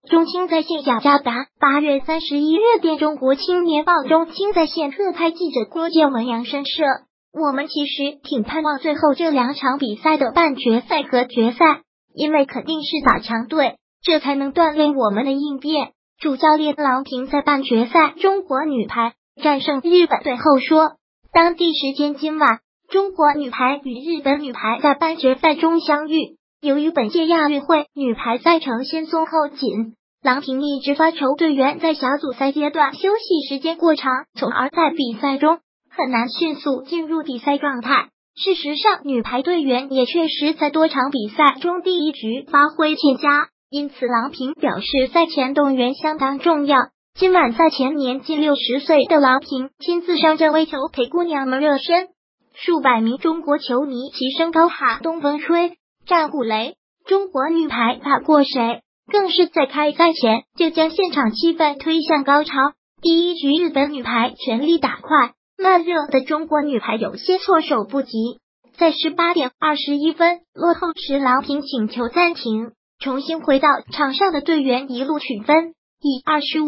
中青在线雅加达8月31日电中国青年报中青在线特派记者郭建文扬声社，我们其实挺盼望最后这2场比赛的半决赛和决赛，因为肯定是打强队，这才能锻炼我们的应变。主教练郎平在半决赛中国女排战胜日本队后说，当地时间今晚，中国女排与日本女排在半决赛中相遇。由于本届亚运会女排赛程先松后紧，郎平一直发愁队员在小组赛阶段休息时间过长，从而在比赛中很难迅速进入比赛状态。事实上，女排队员也确实在多场比赛中第一局发挥欠佳，因此郎平表示赛前动员相当重要。今晚赛前年近60岁的郎平亲自上阵为球陪姑娘们热身，数百名中国球迷齐声高喊东风吹，战鼓擂，中国女排打过谁，更是在开赛前就将现场气氛推向高潮。第一局日本女排全力打快，慢热的中国女排有些措手不及，在18点21分落后时，郎平请求暂停，重新回到场上的队员一路取分，以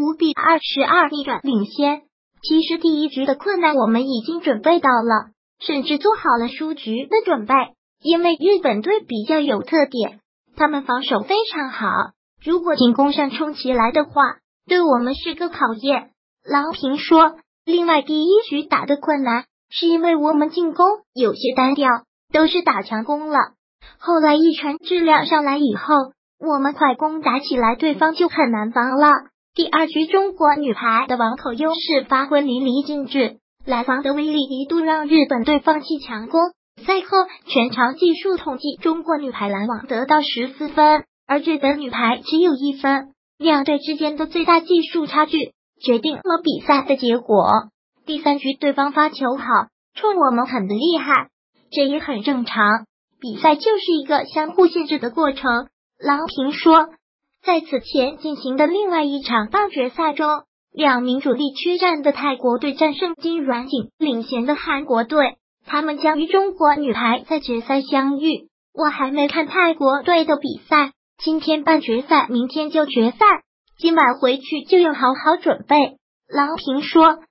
25-22逆转领先。其实第一局的困难我们已经准备到了，甚至做好了输局的准备，因为日本队比较有特点，他们防守非常好，如果进攻上冲起来的话，对我们是个考验。郎平说，另外第一局打的困难是因为我们进攻有些单调，都是打强攻了，后来一传质量上来以后，我们快攻打起来，对方就很难防了。第二局中国女排的网口优势发挥淋漓尽致，拦防的威力一度让日本队放弃强攻。赛后全场技术统计，中国女排拦网得到14分，而日本女排只有1分，两队之间的最大技术差距决定了比赛的结果。第三局对方发球好，冲我们很厉害，这也很正常，比赛就是一个相互限制的过程。郎平说，在此前进行的另外一场半决赛中，2名主力缺战的泰国队战胜金软景领衔的韩国队，他们将与中国女排在决赛相遇。我还没看泰国队的比赛，今天半决赛，明天就决赛，今晚回去就要好好准备。郎平说，